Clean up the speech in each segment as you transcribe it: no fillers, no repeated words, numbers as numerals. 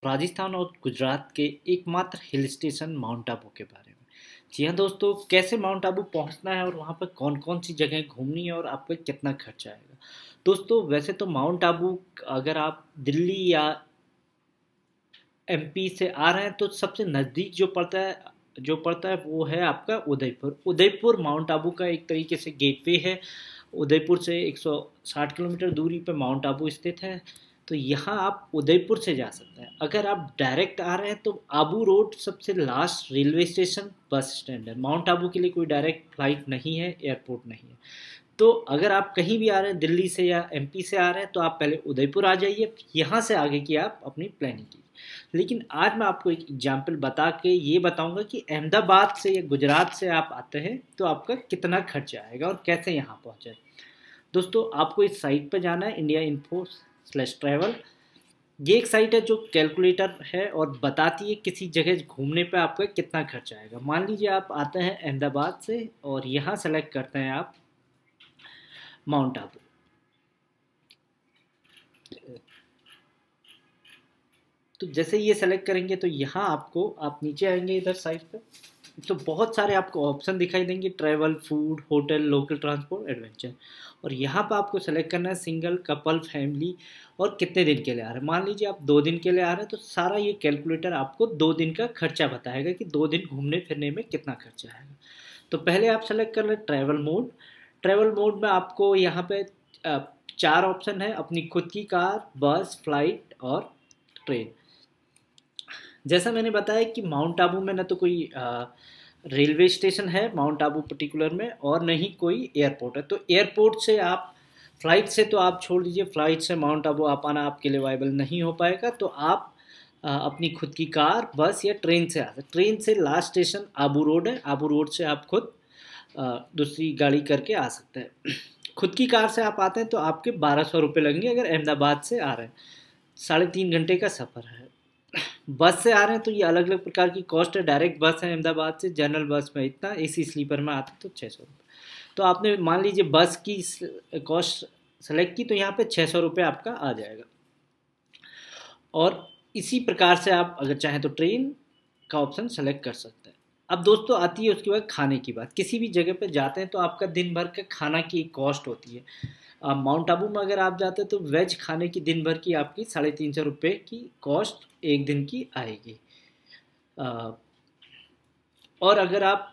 राजस्थान और गुजरात के एकमात्र हिल स्टेशन माउंट आबू के बारे में। जी हाँ दोस्तों, कैसे माउंट आबू पहुंचना है और वहाँ पर कौन कौन सी जगह घूमनी है और आपका कितना खर्चा आएगा। दोस्तों वैसे तो माउंट आबू अगर आप दिल्ली या एमपी से आ रहे हैं तो सबसे नज़दीक जो पड़ता है वो है आपका उदयपुर। उदयपुर माउंट आबू का एक तरीके से गेटवे है। उदयपुर से 160 किलोमीटर दूरी पर माउंट आबू स्थित है। तो यहाँ आप उदयपुर से जा सकते हैं। अगर आप डायरेक्ट आ रहे हैं तो आबू रोड सबसे last railway station bus stand है। माउंट आबू के लिए कोई डायरेक्ट फ्लाइट नहीं है, एयरपोर्ट नहीं है। तो अगर आप कहीं भी आ रहे हैं, दिल्ली से या एमपी से आ रहे हैं, तो आप पहले उदयपुर आ जाइए, यहाँ से आगे की आप अपनी प्लानिंग कीजिए। लेकिन आज मैं आपको एक एग्जाम्पल बता के ये बताऊंगा कि अहमदाबाद से या गुजरात से आप आते हैं तो आपका कितना खर्चा आएगा और कैसे यहाँ पहुँचे। दोस्तों आपको इस साइट पर जाना है, India.Info/travel। ये एक साइट है जो कैलकुलेटर है और बताती है किसी जगह घूमने पे आपका कितना खर्चा आएगा। मान लीजिए आप आते हैं अहमदाबाद से और यहाँ सेलेक्ट करते हैं आप माउंट आबू। तो जैसे ये सेलेक्ट करेंगे तो यहाँ आप नीचे आएंगे इधर साइड पे, तो बहुत सारे आपको ऑप्शन दिखाई देंगे, travel, food, hotel, local transport, adventure. और यहाँ पर आपको सेलेक्ट करना है सिंगल, कपल, फैमिली और कितने दिन के लिए आ रहे हैं। मान लीजिए आप 2 दिन के लिए आ रहे हैं तो सारा ये कैलकुलेटर आपको 2 दिन का खर्चा बताएगा कि 2 दिन घूमने फिरने में कितना खर्चा आएगा। तो पहले आप सेलेक्ट कर लें ट्रैवल मोड। ट्रैवल मोड में आपको यहाँ पे 4 ऑप्शन है, अपनी खुद की कार, बस, फ्लाइट और ट्रेन। जैसा मैंने बताया कि माउंट आबू में न तो कोई रेलवे स्टेशन है माउंट आबू पर्टिकुलर में और न ही कोई एयरपोर्ट है। तो एयरपोर्ट से आप फ्लाइट से तो आप छोड़ दीजिए, फ्लाइट से माउंट आबू आ पाना आपके लिए वायबल नहीं हो पाएगा। तो आप अपनी खुद की कार, बस या ट्रेन से आ सकते। ट्रेन से लास्ट स्टेशन आबू रोड है, आबू रोड से आप खुद दूसरी गाड़ी करके आ सकते हैं। खुद की कार से आप आते हैं तो आपके 1200 रुपये लगेंगे अगर अहमदाबाद से आ रहे हैं, 3.5 घंटे का सफ़र है। बस से आ रहे हैं तो ये अलग अलग प्रकार की कॉस्ट है। डायरेक्ट बस है अहमदाबाद से, जनरल बस में इतना, एसी स्लीपर में आते तो 600 रुपये। तो आपने मान लीजिए बस की कॉस्ट सेलेक्ट की तो यहाँ पे 600 रुपये आपका आ जाएगा। और इसी प्रकार से आप अगर चाहें तो ट्रेन का ऑप्शन सेलेक्ट कर सकते हैं। अब दोस्तों आती है उसके बाद खाने की बात। किसी भी जगह पे जाते हैं तो आपका दिन भर का खाना की कॉस्ट होती है। माउंट आबू में अगर आप जाते हैं तो वेज खाने की दिन भर की आपकी 350 रुपये की कॉस्ट एक दिन की आएगी। और अगर आप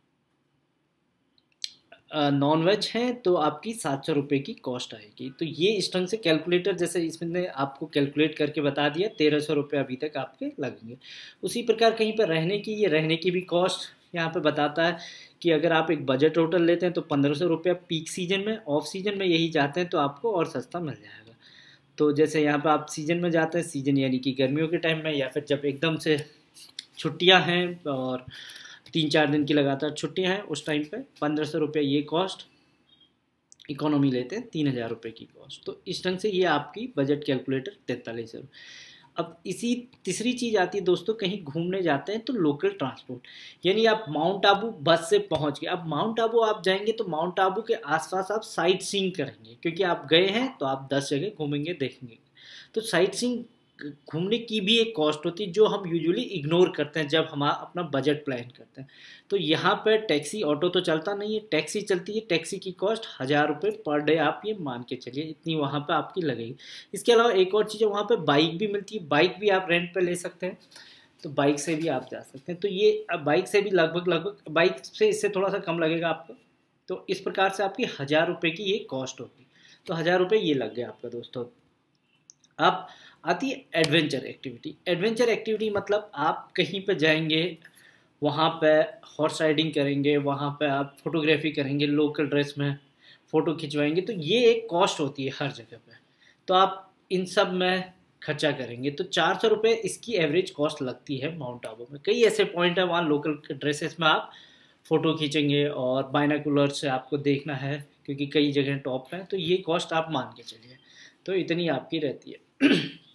नॉन वेज हैं तो आपकी 700 रुपये की कॉस्ट आएगी। तो ये इस ढंग से कैलकुलेटर जैसे इसमें आपको कैलकुलेट करके बता दिया, 1300 रुपये अभी तक आपके लगेंगे। उसी प्रकार कहीं पर रहने की भी कॉस्ट यहाँ पे बताता है कि अगर आप एक बजट होटल लेते हैं तो 1500 रुपया पीक सीजन में, ऑफ सीजन में यही जाते हैं तो आपको और सस्ता मिल जाएगा। तो जैसे यहाँ पे आप सीजन में जाते हैं, सीजन यानी कि गर्मियों के टाइम में, या फिर जब एकदम से छुट्टियाँ हैं और 3-4 दिन की लगातार छुट्टियाँ हैं, उस टाइम पे 1500 रुपये ये कॉस्ट। इकोनॉमी लेते हैं 3000 रुपये की कॉस्ट। तो इस ढंग से ये आपकी बजट कैलकुलेटर 4300। अब इसी तीसरी चीज़ आती है दोस्तों, कहीं घूमने जाते हैं तो लोकल ट्रांसपोर्ट, यानी आप माउंट आबू बस से पहुंच गए। अब माउंट आबू आप जाएंगे तो माउंट आबू के आसपास आप साइट सीइंग करेंगे, क्योंकि आप गए हैं तो आप 10 जगह घूमेंगे, देखेंगे। तो साइट सीइंग घूमने की भी एक कॉस्ट होती है जो हम यूजुअली इग्नोर करते हैं जब हम अपना बजट प्लान करते हैं। तो यहाँ पर टैक्सी, ऑटो तो चलता नहीं है, टैक्सी चलती है। टैक्सी की कॉस्ट 1000 रुपये पर डे, आप ये मान के चलिए इतनी वहाँ पर आपकी लगेगी। इसके अलावा एक और चीज़ है, वहाँ पर बाइक भी मिलती है, बाइक भी आप रेंट पर ले सकते हैं। तो बाइक से भी आप जा सकते हैं। तो ये बाइक से भी लगभग बाइक से इससे थोड़ा सा कम लगेगा आपको। तो इस प्रकार से आपकी 1000 रुपये की ये कॉस्ट होगी। तो 1000 रुपये ये लग गया आपका दोस्तों। अब आती है एडवेंचर एक्टिविटी। एडवेंचर एक्टिविटी मतलब आप कहीं पे जाएंगे, वहाँ पे हॉर्स राइडिंग करेंगे, वहाँ पे आप फोटोग्राफी करेंगे, लोकल ड्रेस में फ़ोटो खिंचवाएंगे। तो ये एक कॉस्ट होती है हर जगह पे। तो आप इन सब में खर्चा करेंगे तो 400 रुपये इसकी एवरेज कॉस्ट लगती है माउंट आबू में। कई ऐसे पॉइंट है वहाँ लोकल ड्रेसेस में आप फ़ोटो खींचेंगे और बाइनाकुलर से आपको देखना है, क्योंकि कई जगह टॉप हैं। तो ये कॉस्ट आप मान के चलिए, तो इतनी आपकी रहती है।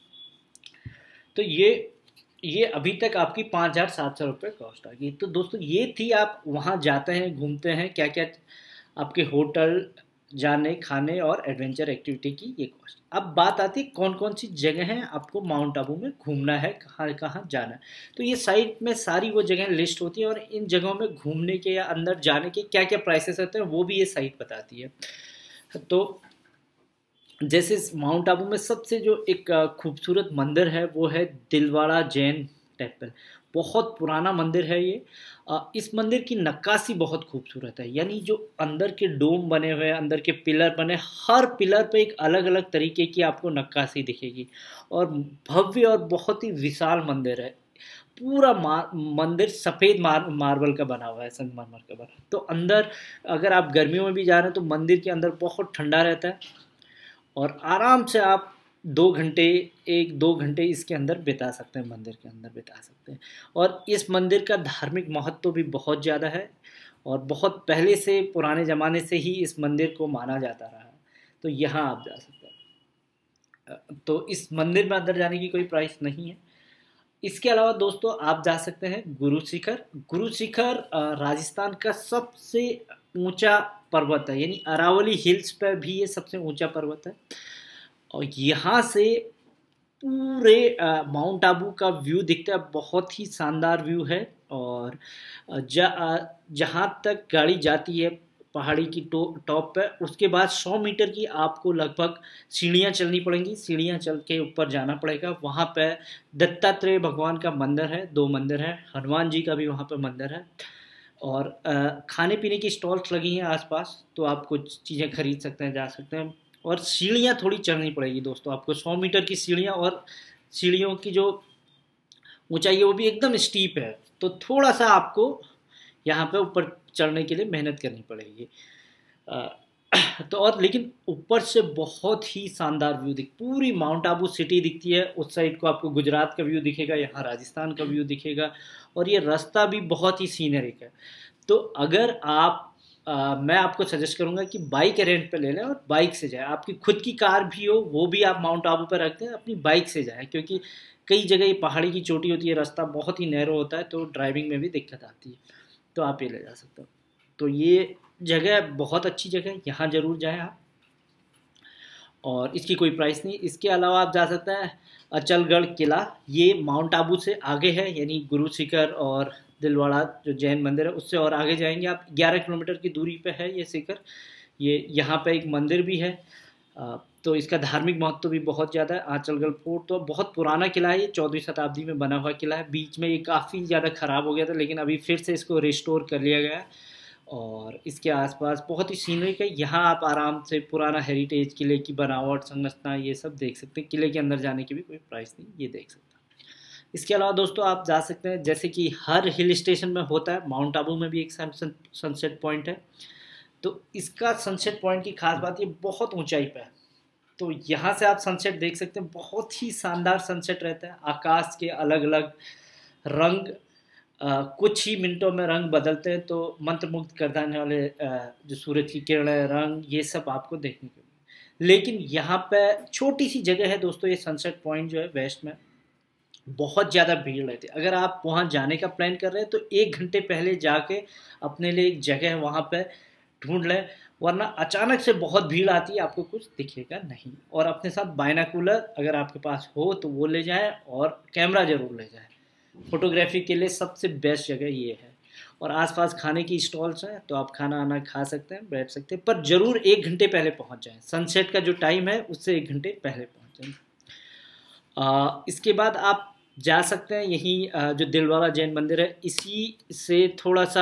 तो ये अभी तक आपकी 5700 रुपये कॉस्ट आ गई। तो दोस्तों ये थी, आप वहाँ जाते हैं, घूमते हैं, क्या क्या आपके होटल, जाने खाने और एडवेंचर एक्टिविटी की ये कॉस्ट। अब बात आती है कौन कौन सी जगह हैं आपको माउंट आबू में घूमना है, कहाँ कहाँ जाना है। तो ये साइट में सारी वो जगह लिस्ट होती है और इन जगहों में घूमने के या अंदर जाने के क्या क्या प्राइसेस होते हैं वो भी ये साइट बताती है। तो जैसे माउंट आबू में सबसे जो एक खूबसूरत मंदिर है वो है दिलवाड़ा जैन टेम्पल। बहुत पुराना मंदिर है ये। इस मंदिर की नक्काशी बहुत खूबसूरत है, यानी जो अंदर के डोम बने हुए हैं, अंदर के पिलर बने, हर पिलर पे एक अलग अलग तरीके की आपको नक्काशी दिखेगी और भव्य और बहुत ही विशाल मंदिर है। पूरा मंदिर सफ़ेद मार्बल का बना हुआ है, संगमरमर का बना। तो अंदर अगर आप गर्मियों में भी जा रहे हैं तो मंदिर के अंदर बहुत ठंडा रहता है और आराम से आप 2 घंटे 1-2 घंटे इसके अंदर बिता सकते हैं, मंदिर के अंदर बिता सकते हैं। और इस मंदिर का धार्मिक महत्व भी बहुत ज़्यादा है और बहुत पहले से पुराने ज़माने से ही इस मंदिर को माना जाता रहा है। तो यहाँ आप जा सकते हैं। तो इस मंदिर में अंदर जाने की कोई प्राइस नहीं है। इसके अलावा दोस्तों आप जा सकते हैं गुरु शिखर। गुरु शिखर राजस्थान का सबसे ऊंचा पर्वत है, यानी अरावली हिल्स पर भी ये सबसे ऊंचा पर्वत है और यहाँ से पूरे माउंट आबू का व्यू दिखता है। बहुत ही शानदार व्यू है और जहाँ तक गाड़ी जाती है पहाड़ी की टॉप पे, उसके बाद 100 मीटर की आपको लगभग सीढ़ियाँ चलनी पड़ेंगी। सीढ़ियाँ चल के ऊपर जाना पड़ेगा। वहाँ पे दत्तात्रेय भगवान का मंदिर है, 2 मंदिर है, हनुमान जी का भी वहाँ पे मंदिर है और खाने पीने की स्टॉल्स लगी हैं आसपास, तो आप कुछ चीज़ें खरीद सकते हैं, जा सकते हैं। और सीढ़ियाँ थोड़ी चढ़नी पड़ेगी दोस्तों आपको, 100 मीटर की सीढ़ियाँ, और सीढ़ियों की जो ऊंचाई है वो भी एकदम स्टीप है, तो थोड़ा सा आपको यहाँ पे ऊपर चढ़ने के लिए मेहनत करनी पड़ेगी। तो और लेकिन ऊपर से बहुत ही शानदार व्यू पूरी माउंट आबू सिटी दिखती है। उस साइड को आपको गुजरात का व्यू दिखेगा, यहाँ राजस्थान का व्यू दिखेगा और ये रास्ता भी बहुत ही सीनरिक है। तो अगर आप मैं आपको सजेस्ट करूंगा कि बाइक रेंट पे ले लें और बाइक से जाएं। आपकी खुद की कार भी हो वो भी आप माउंट आबू पर रखते हैं, अपनी बाइक से जाएं, क्योंकि कई जगह ये पहाड़ी की चोटी होती है, रास्ता बहुत ही नैरो होता है, तो ड्राइविंग में भी दिक्कत आती है। तो आप ये ले जा सकते हो। तो ये जगह बहुत अच्छी जगह है, यहाँ ज़रूर जाएं आप, और इसकी कोई प्राइस नहीं। इसके अलावा आप जा सकते हैं अचलगढ़ किला। ये माउंट आबू से आगे है, यानी गुरु शिखर और दिलवाड़ा जो जैन मंदिर है उससे और आगे जाएंगे आप। 11 किलोमीटर की दूरी पे है ये शिखर। ये यहाँ पे एक मंदिर भी है, तो इसका धार्मिक महत्व भी बहुत ज़्यादा है। आंचलगढ़ फोर्ट तो बहुत पुराना किला है, ये 14वीं शताब्दी में बना हुआ किला है। बीच में ये काफ़ी ज़्यादा ख़राब हो गया था, लेकिन अभी फिर से इसको रिस्टोर कर लिया गया है और इसके आसपास बहुत ही सीनरी है। यहाँ आप आराम से पुराना हेरिटेज किले की बनावट, संरचना, ये सब देख सकते हैं। किले के अंदर जाने की भी कोई प्राइस नहीं, ये देख सकते हैं। इसके अलावा दोस्तों आप जा सकते हैं, जैसे कि हर हिल स्टेशन में होता है, माउंट आबू में भी एक सनसेट पॉइंट है। तो इसका सनसेट पॉइंट की खास बात ये बहुत ऊंचाई पे है, तो यहाँ से आप सनसेट देख सकते हैं। बहुत ही शानदार सनसेट रहता है। आकाश के अलग अलग रंग कुछ ही मिनटों में रंग बदलते हैं, तो मंत्रमुग्ध कर देने वाले जो सूरज की किरणें, रंग, ये सब आपको देखने को मिले। लेकिन यहाँ पे छोटी सी जगह है दोस्तों, ये सनसेट पॉइंट जो है वेस्ट में, बहुत ज़्यादा भीड़ रहती है। अगर आप वहाँ जाने का प्लान कर रहे हैं तो 1 घंटे पहले जाके अपने लिए एक जगह वहाँ पे ढूंढ लें, वरना अचानक से बहुत भीड़ आती है, आपको कुछ दिखेगा नहीं। और अपने साथ बाइनाकुलर अगर आपके पास हो तो वो ले जाएं और कैमरा ज़रूर ले जाएं। फोटोग्राफी के लिए सबसे बेस्ट जगह ये है। और आसपास खाने की स्टॉल्स हैं, तो आप खाना आना खा सकते हैं, बैठ सकते हैं, पर ज़रूर 1 घंटे पहले पहुंच जाएं। सनसेट का जो टाइम है उससे 1 घंटे पहले पहुंच जाएं। इसके बाद आप जा सकते हैं यहीं जो दिलवाड़ा जैन मंदिर है, इसी से थोड़ा सा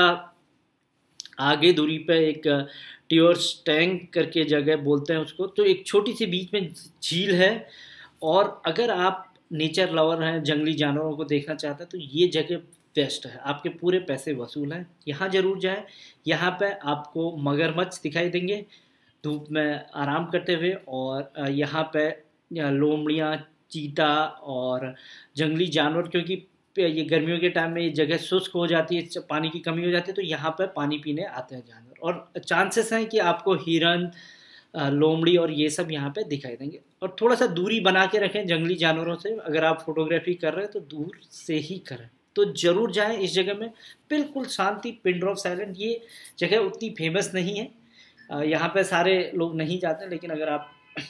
आगे दूरी पे एक ट्योर्स टैंक करके जगह बोलते हैं उसको, तो एक छोटी सी बीच में झील है। और अगर आप नेचर लवर हैं, जंगली जानवरों को देखना चाहते हैं, तो ये जगह बेस्ट है। आपके पूरे पैसे वसूल हैं, यहाँ ज़रूर जाएं। यहाँ पे आपको मगरमच्छ दिखाई देंगे धूप में आराम करते हुए, और यहाँ पे लोमड़ियाँ, चीता और जंगली जानवर, क्योंकि ये गर्मियों के टाइम में ये जगह शुष्क हो जाती है, पानी की कमी हो जाती है, तो यहाँ पर पानी पीने आते हैं जानवर, और चांसेस हैं कि आपको हिरन, लोमड़ी और ये सब यहाँ पे दिखाई देंगे। और थोड़ा सा दूरी बना के रखें जंगली जानवरों से। अगर आप फोटोग्राफी कर रहे हैं तो दूर से ही करें। तो ज़रूर जाएं इस जगह में, बिल्कुल शांति, पिन ड्रॉप साइलेंट। ये जगह उतनी फेमस नहीं है, यहाँ पे सारे लोग नहीं जाते, लेकिन अगर आप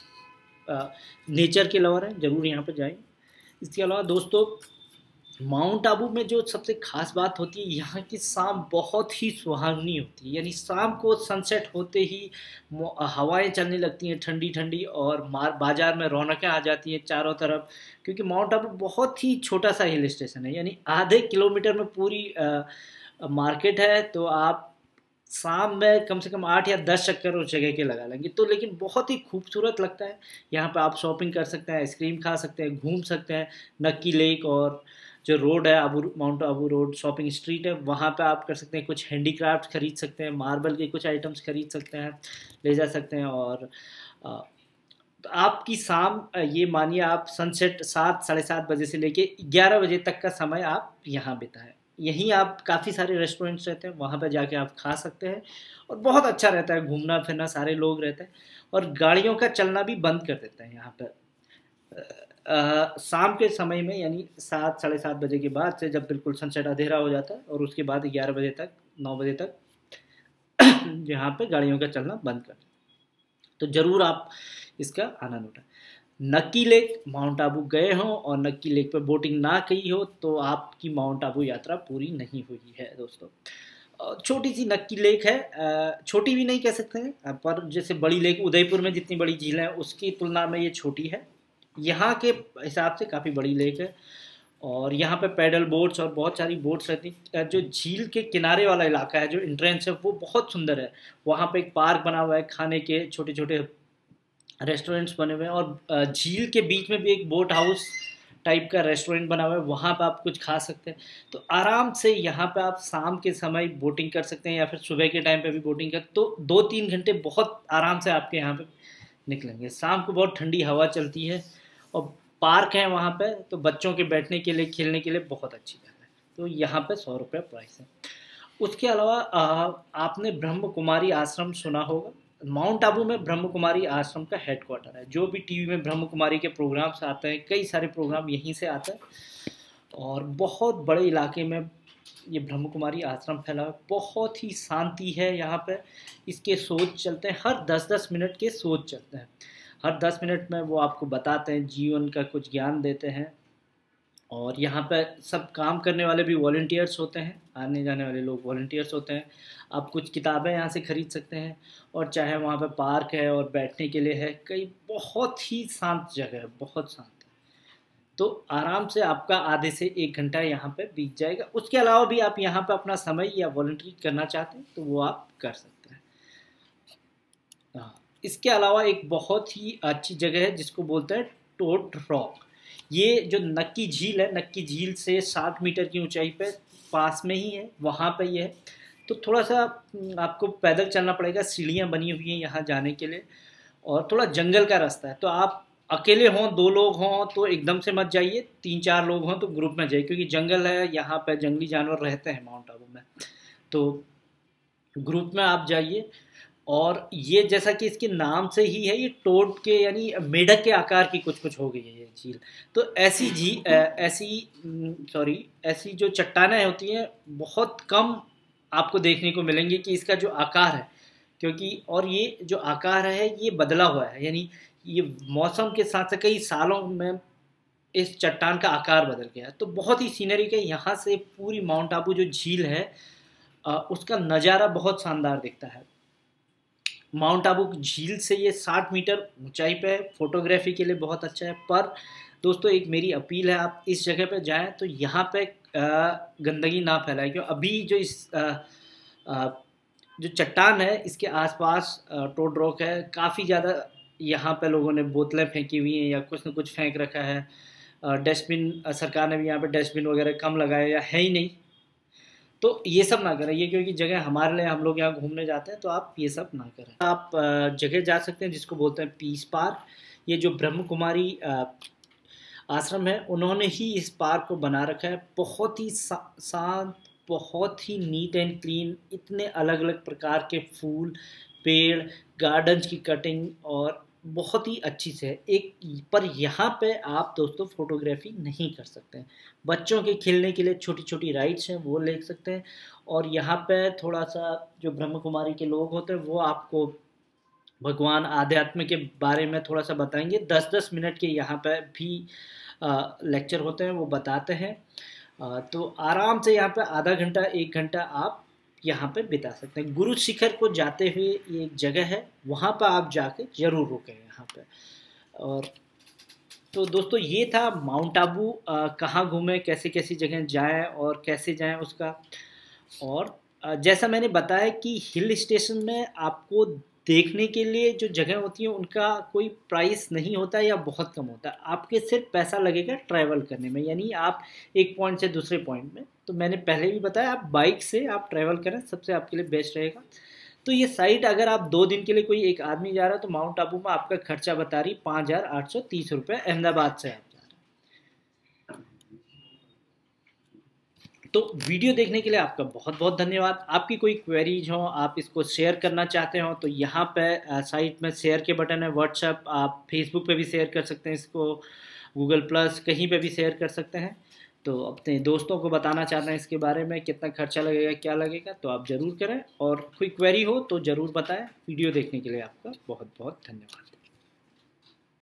नेचर के लवर हैं ज़रूर यहाँ पे जाएं। इसके अलावा दोस्तों माउंट आबू में जो सबसे खास बात होती है, यहाँ की शाम बहुत ही सुहावनी होती है। यानी शाम को सनसेट होते ही हवाएं चलने लगती हैं ठंडी ठंडी, और बाजार में रौनकें आ जाती हैं चारों तरफ, क्योंकि माउंट आबू बहुत ही छोटा सा हिल स्टेशन है। यानी आधे किलोमीटर में पूरी मार्केट है, तो आप शाम में कम से कम 8 या 10 चक्कर उस जगह के लगा लेंगे तो, लेकिन बहुत ही खूबसूरत लगता है। यहाँ पे आप शॉपिंग कर सकते हैं, आइसक्रीम खा सकते हैं, घूम सकते हैं। नक्की लेक और जो रोड है mount Abu road shopping street है, वहाँ पे आप कर सकते हैं, कुछ हैंडीक्राफ्ट खरीद सकते हैं, मार्बल के कुछ आइटम्स खरीद सकते हैं, ले जा सकते हैं। और तो आपकी शाम ये मानिए आप सनसेट 7 साढ़े 7 बजे से लेके 11 बजे तक का समय आप यहाँ बिताएं। यहीं आप काफ़ी सारे रेस्टोरेंट्स रहते हैं, वहाँ पर जाके आप खा सकते हैं, और बहुत अच्छा रहता है घूमना फिरना, सारे लोग रहते हैं, और गाड़ियों का चलना भी बंद कर देते हैं यहाँ पर शाम के समय में। यानी 7 साढ़े 7 बजे के बाद से, जब बिल्कुल सनसेट अंधेरा हो जाता है, और उसके बाद 11 बजे तक 9 बजे तक यहाँ पे गाड़ियों का चलना बंद कर देते हैं। तो ज़रूर आप इसका आनंद उठाएं। नक्की लेक माउंट आबू गए हों और नक्की लेक पे बोटिंग ना की हो तो आपकी माउंट आबू यात्रा पूरी नहीं हुई है दोस्तों। छोटी सी नक्की लेक है, छोटी भी नहीं कह सकते हैं, पर जैसे बड़ी लेक उदयपुर में जितनी बड़ी झील है उसकी तुलना में ये छोटी है। यहाँ के हिसाब से काफ़ी बड़ी लेक है, और यहाँ पे पैडल बोट्स और बहुत सारी बोट्स रहती हैं। जो झील के किनारे वाला इलाका है, जो एंट्रेंस है, वो बहुत सुंदर है। वहाँ पे एक पार्क बना हुआ है, खाने के छोटे छोटे रेस्टोरेंट्स बने हुए हैं, और झील के बीच में भी एक बोट हाउस टाइप का रेस्टोरेंट बना हुआ है, वहाँ पे आप कुछ खा सकते हैं। तो आराम से यहाँ पे आप शाम के समय बोटिंग कर सकते हैं, या फिर सुबह के टाइम पे भी बोटिंग कर, तो 2-3 घंटे बहुत आराम से आपके यहाँ पे निकलेंगे। शाम को बहुत ठंडी हवा चलती है, और पार्क है वहाँ पे, तो बच्चों के बैठने के लिए, खेलने के लिए बहुत अच्छी जगह है। तो यहाँ पे 100 रुपये प्राइस है। उसके अलावा आपने ब्रह्म कुमारी आश्रम सुना होगा। माउंट आबू में ब्रह्म कुमारी आश्रम का हेडक्वार्टर है। जो भी टीवी में ब्रह्म कुमारी के प्रोग्राम्स आते हैं, कई सारे प्रोग्राम यहीं से आते हैं, और बहुत बड़े इलाके में ये ब्रह्म कुमारी आश्रम फैला है। बहुत ही शांति है यहाँ पे। इसके शोध चलते हैं, हर 10-10 मिनट के शोध चलते हैं। हर 10 मिनट में वो आपको बताते हैं, जीवन का कुछ ज्ञान देते हैं। और यहाँ पे सब काम करने वाले भी वॉलंटियर्स होते हैं, आने जाने वाले लोग वॉलंटियर्स होते हैं। आप कुछ किताबें यहाँ से ख़रीद सकते हैं, और चाहे वहाँ पे पार्क है और बैठने के लिए है, कई बहुत ही शांत जगह है, बहुत शांत है। तो आराम से आपका आधे से 1 घंटा यहाँ पे बीत जाएगा। उसके अलावा भी आप यहाँ पे अपना समय या वॉलंटरी करना चाहते हैं तो वो आप कर सकते हैं। हाँ, इसके अलावा एक बहुत ही अच्छी जगह है जिसको बोलते हैं टोड रॉक। ये जो नक्की झील है, नक्की झील से 60 मीटर की ऊंचाई पे पास में ही है, वहाँ पे ये है। तो थोड़ा सा आपको पैदल चलना पड़ेगा, सीढ़ियाँ बनी हुई हैं यहाँ जाने के लिए, और थोड़ा जंगल का रास्ता है। तो आप अकेले हों, 2 लोग हों तो एकदम से मत जाइए, 3-4 लोग हों तो ग्रुप में जाइए, क्योंकि जंगल है यहाँ पे, जंगली जानवर रहते हैं माउंट आबू में। तो ग्रुप में आप जाइए। और ये जैसा कि इसके नाम से ही है, ये टोड के यानी मेढक के आकार की कुछ हो गई है ये झील। तो ऐसी ऐसी जो चट्टानें होती हैं बहुत कम आपको देखने को मिलेंगी कि इसका जो आकार है, क्योंकि और ये जो आकार है ये बदला हुआ है। यानी ये मौसम के साथ साथ कई सालों में इस चट्टान का आकार बदल गया। तो बहुत ही सीनरी के यहाँ से पूरी माउंट आबू जो झील है उसका नज़ारा बहुत शानदार दिखता है। माउंट आबू झील से ये 60 मीटर ऊंचाई पे है, फोटोग्राफी के लिए बहुत अच्छा है। पर दोस्तों एक मेरी अपील है, आप इस जगह पे जाएं तो यहाँ पे गंदगी ना फैलाएं, क्यों अभी जो जो चट्टान है इसके आसपास टोड रॉक है, काफ़ी ज़्यादा यहाँ पे लोगों ने बोतलें फेंकी हुई हैं या कुछ न कुछ फेंक रखा है। डस्टबिन सरकार ने भी यहाँ पे डस्टबिन वगैरह कम लगाया या है ही नहीं। तो ये सब ना करें, ये क्योंकि जगह हमारे लिए, हम लोग यहाँ घूमने जाते हैं, तो आप ये सब ना करें। आप जगह जा सकते हैं जिसको बोलते हैं पीस पार्क। ये जो ब्रह्म कुमारी आश्रम है उन्होंने ही इस पार्क को बना रखा है। बहुत ही शांत, बहुत ही नीट एंड क्लीन, इतने अलग अलग प्रकार के फूल, पेड़, गार्डन्स की कटिंग और बहुत ही अच्छी से है एक। पर यहाँ पे आप दोस्तों फोटोग्राफी नहीं कर सकते हैं। बच्चों के खेलने के लिए छोटी छोटी राइड्स हैं वो ले सकते हैं, और यहाँ पे थोड़ा सा जो ब्रह्म कुमारी के लोग होते हैं वो आपको भगवान आध्यात्म के बारे में थोड़ा सा बताएंगे। 10-10 मिनट के यहाँ पे भी लेक्चर होते हैं, वो बताते हैं। तो आराम से यहाँ पे आधा घंटा 1 घंटा आप यहाँ पे बिता सकते हैं। गुरु शिखर को जाते हुए ये एक जगह है, वहाँ पर आप जाके ज़रूर रुकें यहाँ पे। और तो दोस्तों ये था माउंट आबू, कहाँ घूमें, कैसे कैसी जगह जाएं और कैसे जाएं उसका। और जैसा मैंने बताया कि हिल स्टेशन में आपको देखने के लिए जो जगह होती है उनका कोई प्राइस नहीं होता या बहुत कम होता है, आपके सिर्फ पैसा लगेगा ट्रैवल करने में, यानी आप एक पॉइंट से दूसरे पॉइंट में। तो मैंने पहले भी बताया आप बाइक से आप ट्रैवल करें, सबसे आपके लिए बेस्ट रहेगा। तो ये साइट अगर आप 2 दिन के लिए कोई एक आदमी जा रहा है तो माउंट आबू में आपका खर्चा बता रही 5,830 रुपये अहमदाबाद से आप। तो वीडियो देखने के लिए आपका बहुत बहुत धन्यवाद। आपकी कोई क्वेरीज हो, आप इसको शेयर करना चाहते हो तो यहाँ पे साइट में शेयर के बटन है। व्हाट्सएप, आप फेसबुक पे भी शेयर कर सकते हैं इसको, गूगल प्लस कहीं पे भी शेयर कर सकते हैं। तो अपने दोस्तों को बताना चाहते हैं इसके बारे में, कितना खर्चा लगेगा क्या लगेगा, तो आप ज़रूर करें। और कोई क्वेरी हो तो ज़रूर बताएं। वीडियो देखने के लिए आपका बहुत बहुत धन्यवाद।